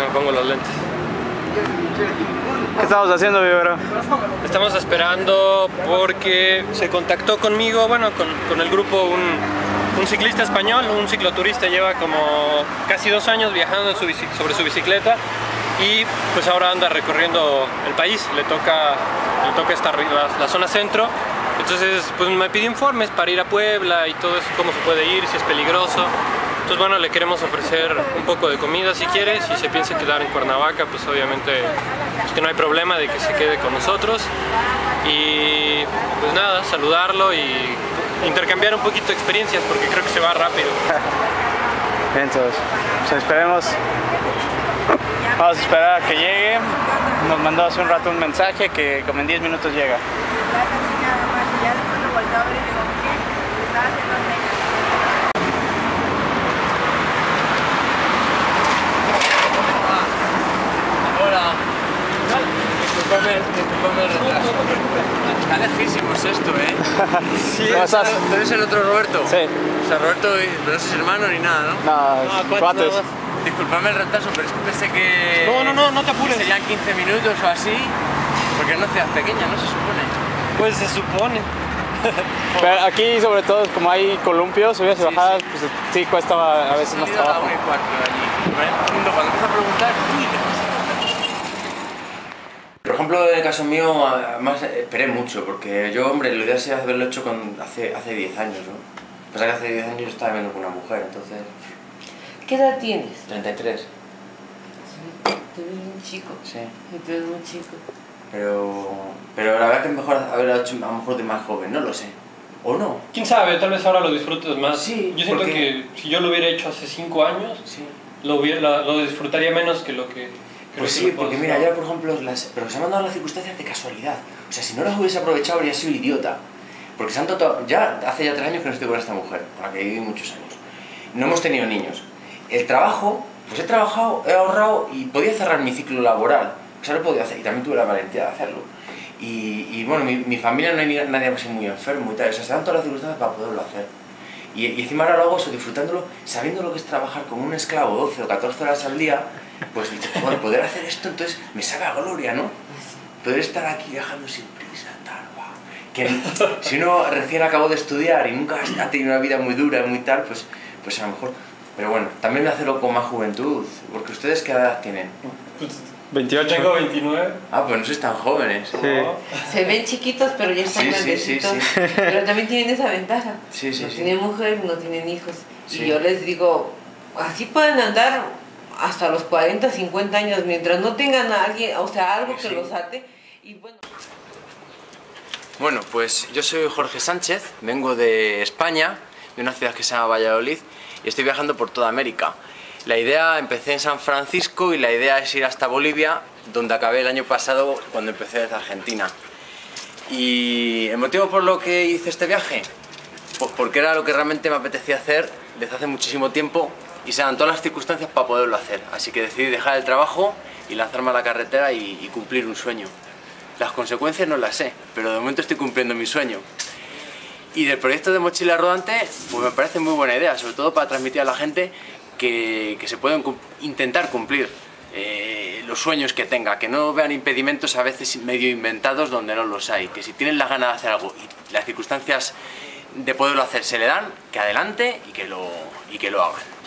pongo los lentes. ¿Qué estamos haciendo, Vivero? Estamos esperando porque se contactó conmigo, bueno, con el grupo un ciclista español, un cicloturista, lleva como casi 2 años viajando sobre su bicicleta y pues ahora anda recorriendo el país, le toca la zona centro. Entonces pues me pidió informes para ir a Puebla y todo eso, cómo se puede ir, si es peligroso. Entonces bueno, le queremos ofrecer un poco de comida si quiere, si se piensa quedar en Cuernavaca, pues obviamente pues que no hay problema de que se quede con nosotros. Y pues nada, saludarlo y intercambiar un poquito de experiencias porque creo que se va rápido. Bien, entonces, esperemos. Vamos a esperar a que llegue. Nos mandó hace un rato un mensaje que como en 10 minutos llega. Hola. Disculpame el retraso. Está lejísimos esto, ¿eh? Sí. ¿Cómo estás? ¿Tú eres el otro Roberto? Sí. O sea, Roberto, no sois hermano ni nada, ¿no? No, cuates. Disculpame el retraso, pero es que pensé que... No te apures. Serían 15 minutos o así, porque es una ciudad pequeña, ¿no? Se supone. Pues se supone. Pero aquí sobre todo como hay columpios, subidas y bajadas, pues sí cuesta a veces más trabajo. A la 1:15 de allí. Cuando empieza a preguntar, por ejemplo, en el caso mío, además esperé mucho, porque yo, hombre, lo ideal sería haberlo hecho hace 10 años, ¿no? Pasa que hace 10 años yo estaba viviendo con una mujer, entonces... ¿Qué edad tienes? 33. Tú eres un chico. Sí. Tú eres un chico. Pero la verdad que es mejor haberlo hecho a lo mejor de más joven, no lo sé. ¿O no? Quién sabe, tal vez ahora lo disfrutes más. Sí, yo siento porque... que si yo lo hubiera hecho hace 5 años, sí, lo disfrutaría menos que lo que... Pues sí, porque mira, ya por ejemplo, pero se me han dado las circunstancias de casualidad. O sea, si no las hubiese aprovechado habría sido idiota. Porque ya hace ya 3 años que no estoy con esta mujer, con la que viví muchos años. No hemos tenido niños. El trabajo, pues he trabajado, he ahorrado y podía cerrar mi ciclo laboral. O sea, lo podía hacer y también tuve la valentía de hacerlo. Y bueno, mi familia no hay nadie así muy enfermo y tal. O sea, se dan todas las circunstancias para poderlo hacer. Y encima ahora lo hago eso, disfrutándolo, sabiendo lo que es trabajar como un esclavo 12 o 14 horas al día, pues bueno, poder hacer esto entonces me sabe a gloria, ¿no? Poder estar aquí viajando sin prisa, tal, guau. Que si uno recién acabó de estudiar y nunca ha tenido una vida muy dura, muy tal, pues a lo mejor... Pero bueno, también me hacerlo con más juventud, porque ustedes ¿qué edad tienen? 28. Tengo 29. Ah, pues no sois tan jóvenes. Sí. Se ven chiquitos, pero ya están grandecitos. Sí. Pero también tienen esa ventaja. Sí. No tienen mujer, no tienen hijos. Sí. Y yo les digo, así pueden andar hasta los 40, 50 años, mientras no tengan a alguien, o sea, algo que los ate. Y bueno... Bueno, pues yo soy Jorge Sánchez, vengo de España, de una ciudad que se llama Valladolid, y estoy viajando por toda América. La idea, empecé en San Francisco y la idea es ir hasta Bolivia, donde acabé el año pasado cuando empecé desde Argentina. ¿Y el motivo por lo que hice este viaje? Pues porque era lo que realmente me apetecía hacer desde hace muchísimo tiempo y se dan todas las circunstancias para poderlo hacer. Así que decidí dejar el trabajo y lanzarme a la carretera y cumplir un sueño. Las consecuencias no las sé, pero de momento estoy cumpliendo mi sueño. Y del proyecto de Mochila Rodante, pues me parece muy buena idea, sobre todo para transmitir a la gente que se pueden intentar cumplir los sueños que tenga, que no vean impedimentos a veces medio inventados donde no los hay, que si tienen la gana de hacer algo y las circunstancias de poderlo hacer se le dan, que adelante y que lo hagan.